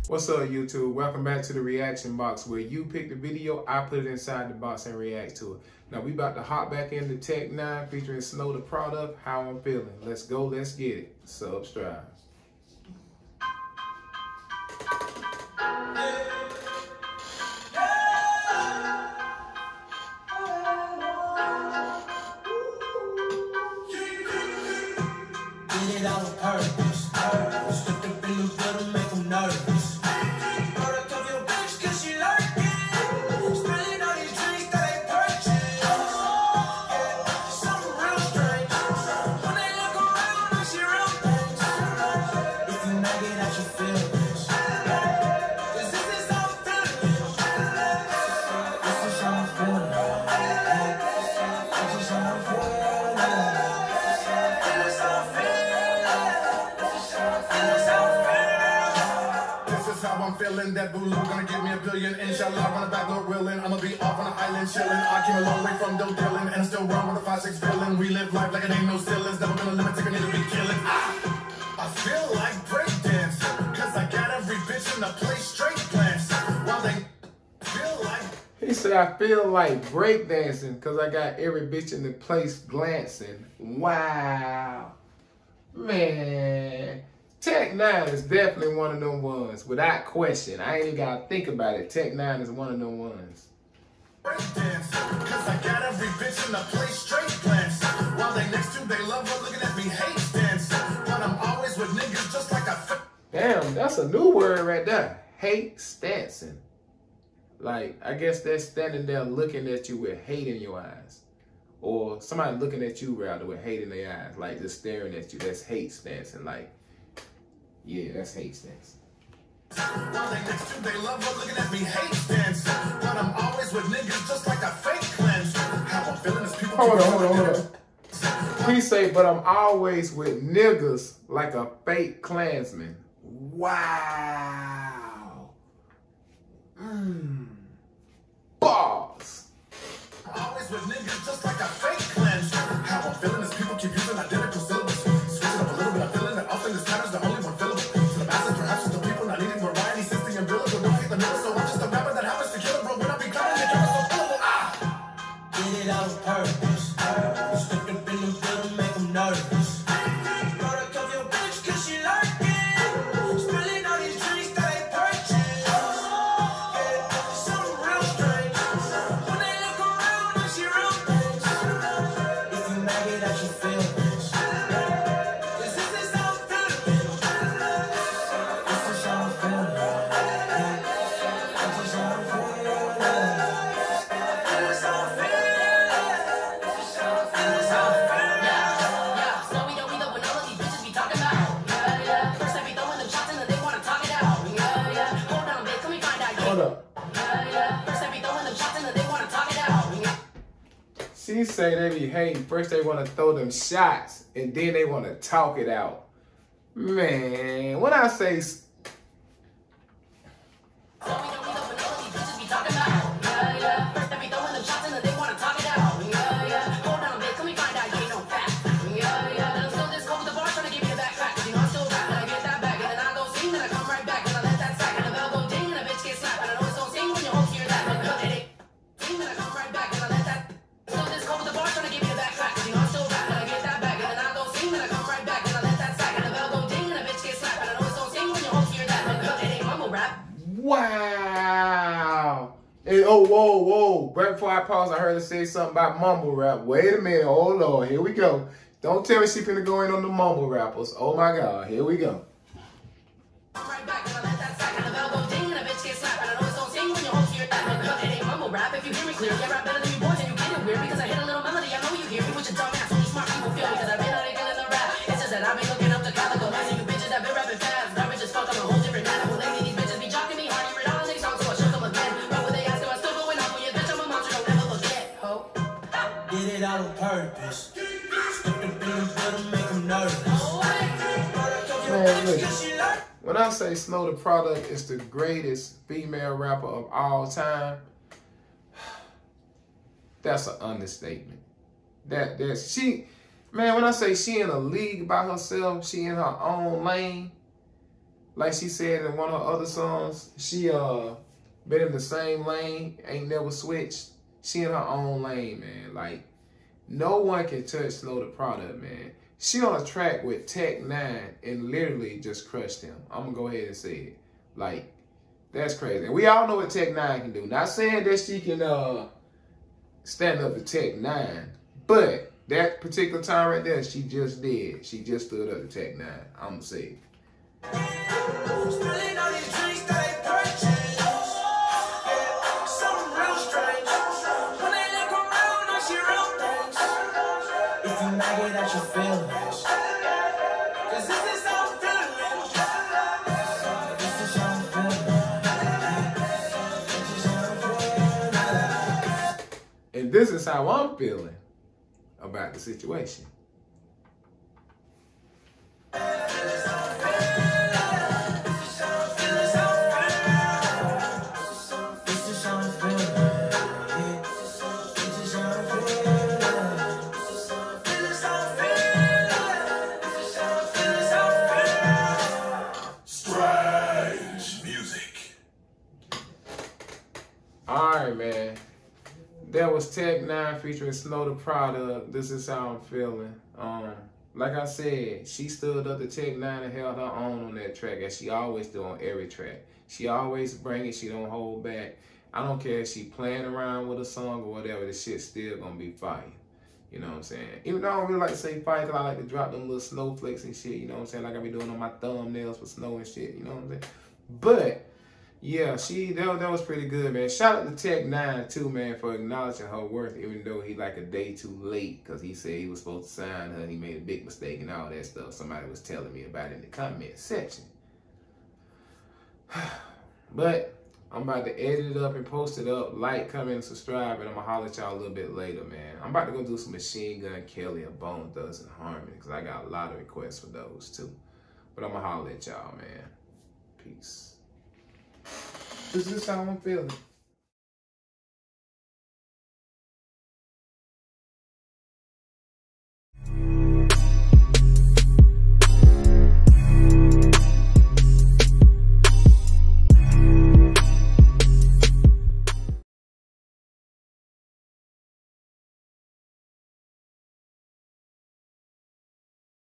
What's up, YouTube? Welcome back to the reaction box where you pick the video, I put it inside the box and react to it. Now we about to hop back into Tech N9ne featuring Snow Tha Product, How I'm Feeling. Let's go, let's get it. Subscribe. Did it on purpose. Slipped up in the middle, make them nervous. Product of your bitch, cause she like it. Spilling all these drinks that they purchase. Yeah, something real strange. When they look around, I see real things. If you make it out, you feel this. Cause this is how I'm feeling. This is how I'm feeling. This is how I'm feeling. I'm feeling that Bulu gonna give me $1 billion. Inshallah, on the back, Lord willing. I'ma be off on an island chilling. I came a long way from dope dealing, and I'm still wrong with a 5-6 villain. We live life like it ain't no ceilings. Never been a limit, take a nigga be killing. I feel like breakdancing, cause I got every bitch in the place straight glancing. While they feel like... He said, I feel like breakdancing because I got every bitch in the place glancing. Wow. Man. Tech N9ne is definitely one of them ones, without question. I ain't even gotta think about it. Tech N9ne is one of them ones. Breakdancing, cause I got every bitch in the place straight glancing. While they next to they love her looking at me hate dancing. But I'm always with niggas just like I... Damn, that's a new word right there. Hate stancing. Like, I guess they're standing there looking at you with hate in your eyes. Or somebody looking at you rather with hate in their eyes. Like, just staring at you. That's hate stancing. Like, yeah, that's hate stancing. While they next to they love her looking at me hate dancing. But I'm always with niggas just like a fake cleanser. How I'm feeling is people... Hold on. He say, but I'm always with niggas like a fake Klansman. Wow. Boss. Always with niggas just like a fake cleanser. How I'm feeling is people keep using identical syllables. Switching up a little bit, I'm feeling that often this patterns the only one fillable. To the masses, perhaps it's the people not needing variety, since the umbilical don't hate the middle. So I'm just a rapper that happens to kill it, bro. When I be climbing, the camera's so fillable. Did it on purpose. Slipped up in the middle, make them nervous. Product of your bitch, cause she like it. Spilling all these drinks that they purchase. Yeah, something real strange. When they look around, I see real things. If you make it out, you feel this. Cause this is how I'm feeling. This is how I'm feeling. This is how I'm feeling. This is how I'm feeling. Hold up. She say they be hating. First they want to throw them shots, and then they want to talk it out. Man, when I say... Wow. And, oh, whoa. Right before I pause, I heard her say something about mumble rap. Wait a minute. Oh, Lord. Here we go. Don't tell me she finna go in on the mumble rappers. Oh, my God. Here we go. If you hear me clear, yeah, rap better than you boys, and you get it weird because I hit a little melody. I know you hear me, with your dumb ass. Only smart people feel because I've been out here killing the rap. It's just that I've been looking up to Calico. Nice and you bitches that been rapping fast. Garbage as fuck, I'm a whole different animal. Lately, these bitches be jocking me hard. You read all the songs, so I shook them again. But when they ask if I still going off on your bitch, I'm a monster, don't never forget, ho. Did it on purpose. Slipped up in the middle, make them nervous. Man, look. When I say Snow Tha Product is the greatest female rapper of all time, that's an understatement. That she, man, when I say she in a league by herself, she in her own lane. like she said in one of her other songs, she been in the same lane, ain't never switched. She in her own lane, man. Like, no one can touch Snow Tha Product, man. She on a track with Tech N9ne and literally just crushed him. I'm gonna go ahead and say it. Like, that's crazy. And we all know what Tech N9ne can do. Not saying that she can stand up to Tech N9ne, but that particular time right there, she just did. She just stood up to Tech N9ne. I'm gonna say it. Spilling all these drinks that they purchased. Yeah, something real strange. When they look around, I see real things. If you make it at your feelings, 'cause this is how I'm feeling. This is how I'm feeling. And this is how I'm feeling about the situation. Alright, man. That was Tech N9ne featuring Snow Tha Product. This is how I'm feeling. Like I said, she stood up to Tech N9ne and held her own on that track, as she always do on every track. She always bring it. She don't hold back. I don't care if she playing around with a song or whatever. The shit's still gonna be fire. You know what I'm saying? Even though I don't really like to say fire, because I like to drop them little snowflakes and shit. You know what I'm saying? Like I be doing on my thumbnails for snow and shit. You know what I'm saying? But yeah, that was pretty good, man. Shout out to Tech N9ne too, man, for acknowledging her worth, even though he like a day too late, because he said he was supposed to sign her and he made a big mistake and all that stuff. Somebody was telling me about it in the comment section. But I'm about to edit it up and post it up. Like, comment, and subscribe, and I'm gonna holler at y'all a little bit later, man. I'm about to go do some Machine Gun Kelly and Bone Thugs-n-Harmony, because I got a lot of requests for those too. But I'm gonna holler at y'all, man. Peace. This is how I'm feeling.